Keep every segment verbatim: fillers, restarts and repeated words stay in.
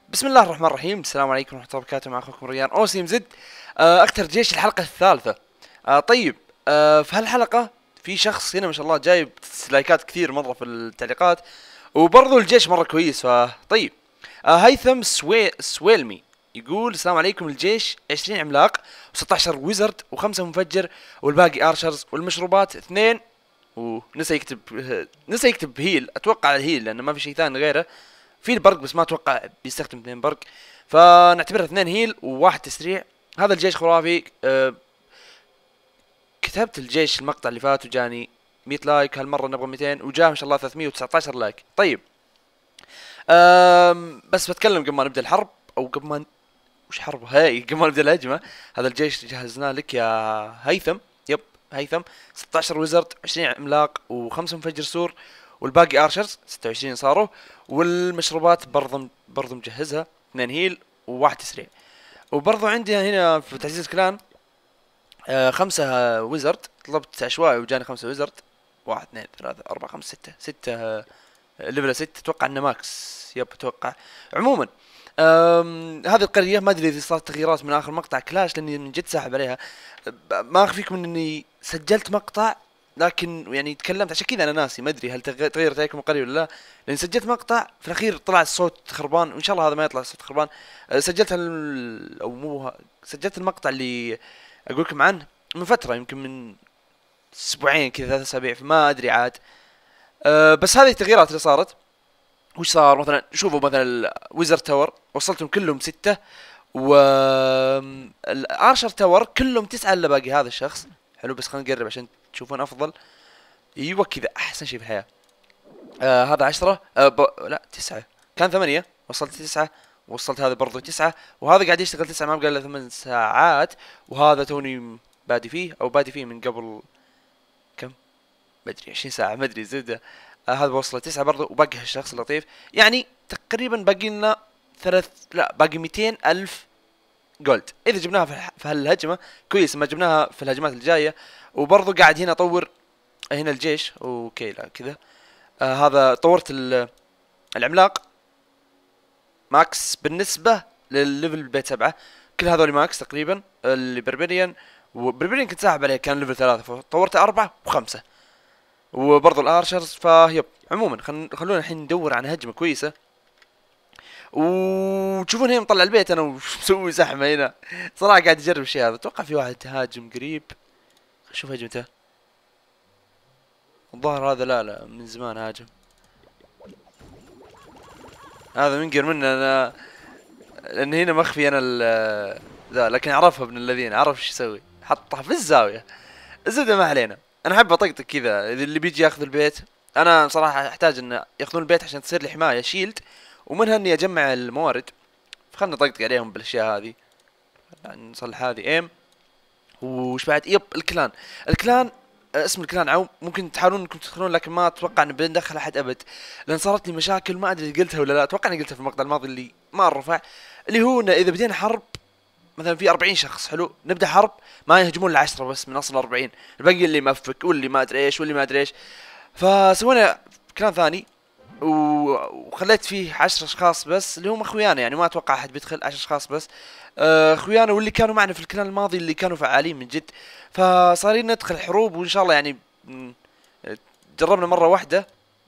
بسم الله الرحمن الرحيم. السلام عليكم ورحمة الله وبركاته. مع اخوكم ريان اوسيم زد. آه، اختر جيش الحلقة الثالثة. آه طيب. آه في هالحلقة في شخص هنا ما شاء الله جايب لايكات كثير مرة في التعليقات، وبرضو الجيش مرة كويس. فطيب. آه هيثم سوي سويلمي يقول السلام عليكم. الجيش عشرين عملاق و16 ويزرد وخمسة مفجر والباقي ارشرز والمشروبات اثنين. ونسى يكتب نسى يكتب هيل، اتوقع الهيل لانه ما في شيء ثاني غيره. في البرق بس ما اتوقع بيستخدم اثنين برق، فنعتبرها اثنين هيل وواحد تسريع. هذا الجيش خرافي. أه كتبت الجيش المقطع اللي فات وجاني مية لايك، هالمره نبغى ميتين وجاه ما شاء الله ثلاثمية وتسعطعش لايك. طيب. أه بس بتكلم قبل ما نبدا الحرب، او قبل ما ن- وش حرب هاي قبل ما نبدا الهجمه. هذا الجيش جهزناه لك يا هيثم. يب. هيثم ستاشر ويزرد، عشرين عملاق وخمسة مفجر سور والباقي ارشرز ستة وعشرين صاروا. والمشروبات برضه برضه مجهزها اثنين هيل وواحد تسريع. وبرضه عندي هنا في تعزيز كلان آه خمسة ويزرد. طلبت عشوائي وجاني خمسة ويزرد. واحد اثنين ثلاثة أربعة خمسة ستة ستة. آه ليفل ستة اتوقع انه ماكس. يب اتوقع. عموما أم، هذه القرية ما ادري اذا صارت تغييرات من اخر مقطع كلاش لاني من جد ساحب عليها. ب- ما اخفيكم اني سجلت مقطع، لكن يعني تكلمت عشان كذا انا ناسي. ما ادري هل تغ- تغيرت عليكم القرية ولا لا، لان سجلت مقطع في الاخير طلع الصوت خربان، وان شاء الله هذا ما يطلع الصوت خربان. أه، سجلت ال... او مو ه- سجلت المقطع اللي اقول لكم عنه من فترة، يمكن من اسبوعين كذا ثلاث اسابيع، فما ادري عاد. أه بس هذه التغييرات اللي صارت. وش صار مثلا؟ شوفوا مثلا الويزر تاور وصلتهم كلهم ستة، و الارشر تاور كلهم تسعة الا باقي هذا الشخص. حلو، بس خلينا نقرب عشان تشوفون افضل. ايوه كذا احسن شيء في الحياة. آه هذا عشرة. آه ب... لا تسعة. كان ثمانية وصلت تسعة. وصلت هذا برضو تسعة، وهذا قاعد يشتغل تسعة ما بقى الا ثمان ساعات. وهذا توني بادي فيه او بادي فيه من قبل كم؟ مدري عشرين ساعة مدري زبدة. آه هذا وصل تسعة برضو، وباقي هالشخص اللطيف. يعني تقريبا باقي لنا ثلاث لا باقي ميتين ألف جولد إذا جبناها في, الح... في هالهجمة. كويس ما جبناها في الهجمات الجاية. وبرضو قاعد هنا أطور هنا الجيش. أوكي لا كذا. آه هذا طورت ال... العملاق ماكس بالنسبة للليفل بيت سبعة. كل هذول ماكس تقريبا. اللي بربريان وبربريان كنت ساحب عليه كان ليفل ثلاثة، فطورته أربعة وخمسة. وبرضو الارشرز فيب. عموما خل... خلونا الحين ندور عن هجمة كويسة. وتشوفون هنا مطلع البيت انا ومسوي زحمة هنا. صراحة قاعد اجرب الشيء هذا. اتوقع في واحد هاجم قريب. شوف هجمته. الظاهر هذا لا لا من زمان هاجم. هذا منقر منه انا، لان هنا مخفي انا ال ذا، لكن عرفها ابن الذين عرف ايش يسوي، حطها في الزاوية. الزبدة ما علينا. انا احب اطقطق كذا اللي بيجي ياخذ البيت. انا صراحة احتاج ان ياخذون البيت عشان تصير لي حماية شيلد، ومنها اني اجمع الموارد. فخلنا نطقطق عليهم بالاشياء هذه. يعني نصلح هذه ايم. وش بعد؟ يب الكلان. الكلان آه، اسم الكلان عو ممكن تحاولون انكم تدخلون، لكن ما اتوقع ان بندخل احد ابد، لان صارت لي مشاكل. ما ادري قلتها ولا لا، اتوقع اني قلتها في المقطع الماضي اللي ما رفع. اللي هو إن اذا بدينا حرب مثلا في أربعين شخص، حلو نبدا حرب، ما يهجمون العشرة بس من اصل أربعين، الباقي اللي مفك واللي ما ادري ايش واللي ما ادري ايش. فسوينا كلان ثاني، و- وخليت فيه عشر اشخاص بس اللي هم اخويانا، يعني ما اتوقع احد بيدخل، عشر اشخاص بس. آه، اخويانا واللي كانوا معنا في الكلان الماضي اللي كانوا فعالين من جد. فصارين ندخل حروب وان شاء الله يعني. م، جربنا مرة واحدة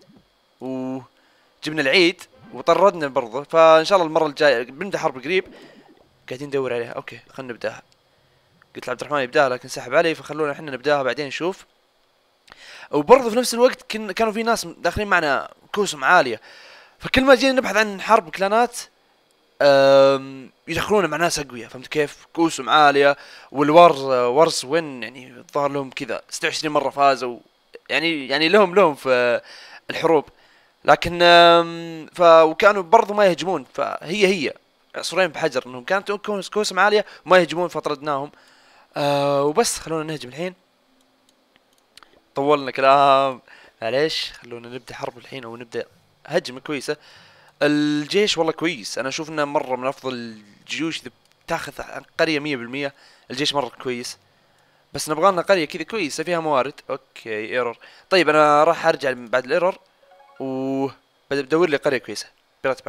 وجبنا العيد وطردنا برضه، فان شاء الله المرة الجاية بنبدا حرب قريب. قاعدين ندور عليها. اوكي خلينا نبداها. قلت لعبد الرحمن يبداها لكن سحب علي، فخلونا احنا نبداها بعدين نشوف. وبرضه في نفس الوقت كن كانوا في ناس داخلين معنا كوسم عالية، فكل ما جينا نبحث عن حرب كلانات أم، يدخلونا مع ناس اقوياء. فهمت كيف؟ كوسم عاليه. والور ورز وين يعني الظاهر لهم كذا ستة وعشرين مره فازوا، يعني يعني لهم لهم في الحروب. لكن أم، ف وكانوا برضو ما يهجمون، فهي هي عصفورين بحجر، انهم كانت كوس- كوسم عاليه وما يهجمون فطردناهم. أه وبس خلونا نهجم الحين. طولنا كلام. معليش خلونا نبدا حرب الحين او نبدا هجمه كويسه. الجيش والله كويس، انا اشوف انه مره من افضل الجيوش اذا بتاخذ عن قريه مية بالمية. الجيش مره كويس، بس نبغى لنا قريه كذا كويسه فيها موارد. اوكي ايرور. طيب انا راح ارجع بعد الايرور و بدور لي قريه كويسه. بيرت باك.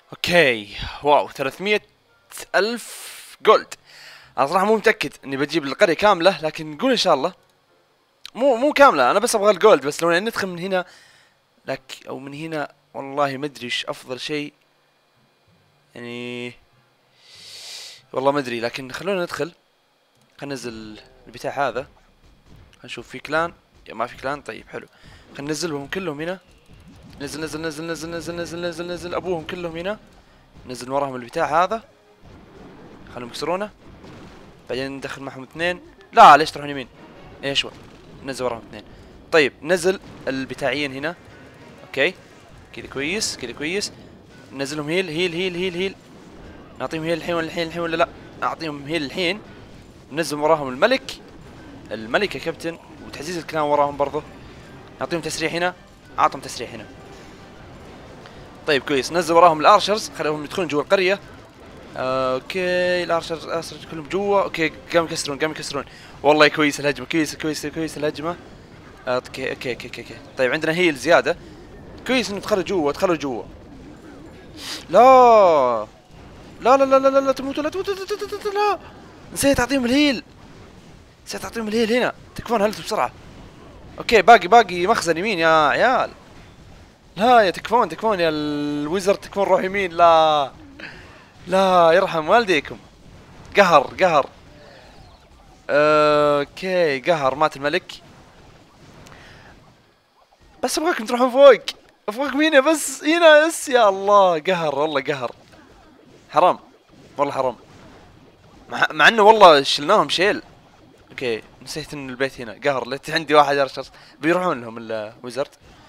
اوكي واو ثلاثمية الف جولد. انا صراحة مو متأكد اني بجيب القرية كاملة، لكن نقول ان شاء الله. مو مو كاملة، انا بس ابغى الجولد بس. لو يعني ندخل من هنا لك او من هنا، والله ما ادري ايش افضل شيء يعني، والله ما ادري. لكن خلونا ندخل، خلينا ننزل البتاع هذا، خلينا نشوف في كلان يا ما في كلان. طيب حلو، خلينا ننزلهم كلهم هنا. نزل نزل نزل نزل نزل نزل نزل نزل ابوهم كلهم هنا. نزل وراهم البتاع هذا، خليهم يكسرونه. بعدين ندخل معهم اثنين. لا ليش تروحون يمين؟ ايش هو؟ نزل وراهم اثنين. طيب نزل البتاعيين هنا. اوكي كذا كويس، كذا كويس. نزلهم هيل هيل هيل هيل هيل. نعطيهم هيل الحين ولا الحين الحين ولا لا؟ اعطيهم هيل الحين. ننزل وراهم الملك، الملك يا كابتن، وتعزيز الكلام وراهم برضه. نعطيهم تسريح هنا، اعطهم تسريح هنا. طيب كويس، نزل وراهم الارشرز، خليهم يدخلون جوا القريه. آه، اوكي الارشرز الارشرز كلهم جوا. اوكي قاموا يكسرون قاموا يكسرون. والله كويس الهجمه، كويس كويس كويس الهجمه. آه، اوكي اوكي اوكي اوكي اوكي. طيب عندنا هيل زياده، كويس انه دخلوا جوا دخلوا جوا. لا لا لا لا لا لا تموتوا لا تموتوا لا. نسيت اعطيهم الهيل، نسيت اعطيهم الهيل هنا. تكفون هلتوا بسرعه. اوكي باقي باقي مخزن يمين يا عيال. لا يا تكفون تكفون يا الويزر، تكفون روح يمين. لا لا يرحم والديكم. قهر قهر. اوكي قهر، مات الملك. بس ابغاكم تروحون فوق، ابغاكم هنا بس، هنا بس. يا الله قهر والله قهر، حرام والله حرام. مع, مع انه والله شلناهم شيل. اوكي نسيت ان البيت هنا قهر. لقيت عندي واحد ارشر بيروحون لهم الويزرد.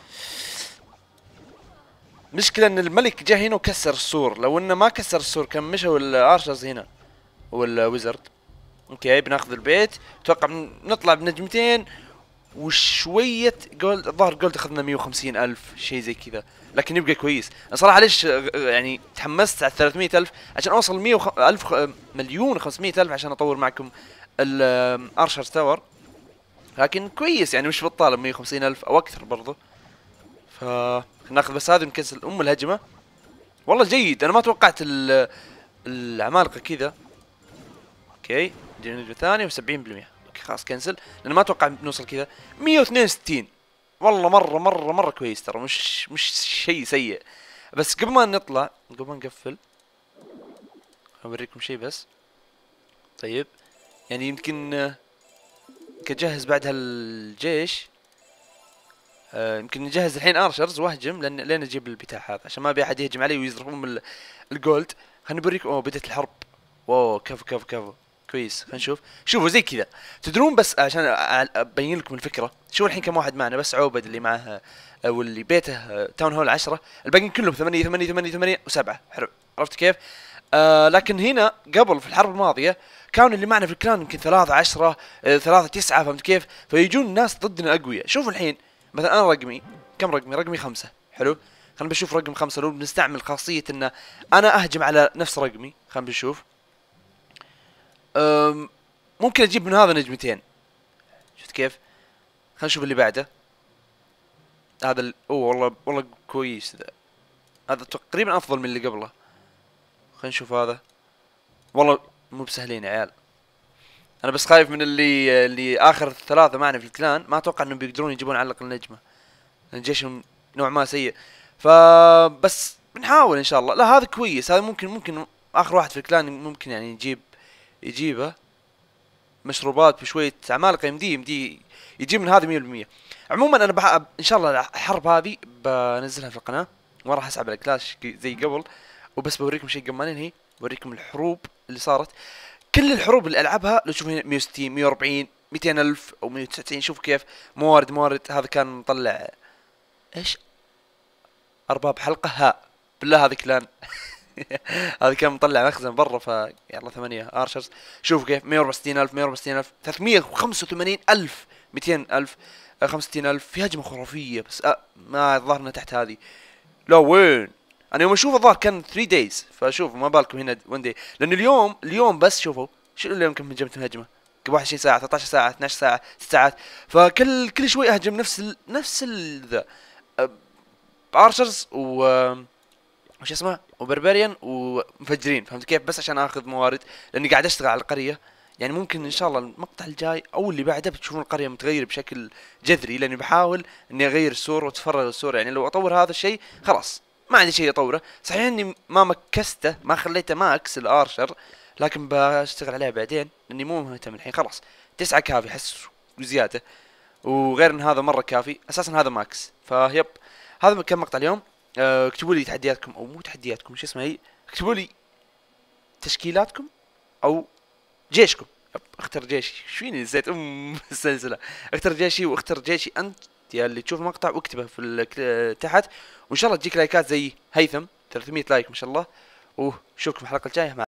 مشكلة ان الملك جاء هنا وكسر السور، لو انه ما كسر السور كان مشوا الارشرز هنا والويزرد. اوكي بناخذ البيت، اتوقع نطلع بنجمتين وشوية جولد. الظاهر جولد اخذنا مية وخمسين الف شيء زي كذا، لكن يبقى كويس. انا صراحة ليش يعني تحمست على ثلاثمية الف؟ عشان اوصل مية الف مليون وخمسمية الف عشان اطور معكم الارشر تاور. لكن كويس يعني، مش بطالب مية وخمسين الف او اكثر برضو. ف ناخذ بس هذه ونكنسل ام الهجمة. والله جيد، انا ما توقعت العمالقة كذا. اوكي جينا ثاني وسبعين بالمية. اوكي خلاص كنسل، لان ما اتوقع بنوصل كذا. مية واثنين وستين والله مرة مرة مرة كويس ترى، مش مش شيء سيء. بس قبل ما نطلع، قبل ما نقفل، اوريكم شيء بس. طيب يعني يمكن يمكن اجهز بعد هالجيش. آه يمكن نجهز الحين ارشرز واهجم، لان لين اجيب البتاع هذا، عشان ما ابي احد يهجم علي ويزرفون الجولد. خليني بوريكم. اوه بدت الحرب. واو كفو كفو كفو كويس. خلينا نشوف. شوفوا زي كذا تدرون، بس عشان ابين لكم الفكره. شوفوا الحين كم واحد معنا، بس عوبد اللي معه او اللي بيته تاون هول عشرة، الباقيين كلهم ثمانية ثمانية ثمانية ثمانية وسبعة. حلو عرفت كيف؟ آه لكن هنا قبل في الحرب الماضيه كانوا اللي معنا في الكلان يمكن ثلاثة عشرة، آه ثلاثة تسعة، فهمت كيف؟ فيجون الناس ضدنا اقوياء. شوفوا الحين مثلا انا رقمي كم؟ رقمي رقمي خمسة. حلو خلينا بنشوف رقم خمسة. لو بنستعمل خاصيه ان انا اهجم على نفس رقمي، خلينا بنشوف. ممكن اجيب من هذا نجمتين. شفت كيف؟ خلينا نشوف اللي بعده. هذا ال... اوه والله والله كويس ذا. هذا تقريبا افضل من اللي قبله. خلينا نشوف هذا. والله مو بسهلين يا عيال. انا بس خايف من اللي اللي اخر ثلاثة معنا في الكلان، ما اتوقع انهم بيقدرون يجيبون على الاقل نجمة، لان جيشهم نوع ما سيء. فبس بنحاول ان شاء الله. لا هذا كويس، هذا ممكن ممكن اخر واحد في الكلان ممكن يعني يجيب يجيبه مشروبات بشوية عمالقة. يمدي يمدي يجيب من هذه مية بالمية. عموما انا بح... ان شاء الله الحرب هذه بنزلها في القناة، ما راح اسحب على كلاش زي قبل. وبس بوريكم شيء قبل ما ننهي، بوريكم الحروب اللي صارت. كل الحروب اللي العبها لو تشوفوا هنا مية وستين مية واربعين مئتين الف او مية وتسعين. شوف كيف موارد موارد. هذا كان مطلع ايش؟ ارباب حلقة. ها بالله هذا كلان. هذا كان مطلع مخزن برا. ف يلا ثمانية ارشرز. شوفوا كيف مية واربعة وستين الف مية واربعة وستين الف ثلاثمية وخمسة وثمانين الف مئتين الف خمسة وستين الف. في هجمة خرافية بس أه ما ظهرنا تحت هذه. لا وين؟ انا يوم اشوف الظاهر كان ثلاثة دايز. فشوفوا ما بالكم هنا واحد داي، لان اليوم اليوم بس شوفوا شنو اليوم كم هجمت الهجمة قبل واحد وعشرين ساعة، ثلاثة عشر ساعة، اثني عشر ساعة، ست ساعات. فكل كل شوي اهجم نفس ال... نفس ال... ذا ارشرز و وش اسمه وبربريان ومفجرين، فهمت كيف؟ بس عشان اخذ موارد، لاني قاعد اشتغل على القريه. يعني ممكن ان شاء الله المقطع الجاي او اللي بعده بتشوفون القريه متغيره بشكل جذري، لاني بحاول اني اغير السور واتفرغ السور. يعني لو اطور هذا الشيء خلاص ما عندي شيء اطوره. صحيح اني ما مكسته، ما خليته ماكس الارشر، لكن بشتغل عليه بعدين لاني مو مهتم الحين. خلاص تسعة كافي حس وزياده، وغير ان هذا مره كافي، اساسا هذا ماكس. فيب، هذا كان مقطع اليوم. أه، اكتبوا لي تحدياتكم او مو تحدياتكم، شو اسمها هي، اكتبوا لي تشكيلاتكم او جيشكم. يب، اختر جيشي، شو فيني نسيت ام السلسله. اختر جيشي واختر جيشي انت يا اللي تشوف المقطع، واكتبه في ال- تحت، وان شاء الله تجيك لايكات زي هيثم ثلاثمية لايك ما شاء الله. وشوفكم الحلقه الجايه مع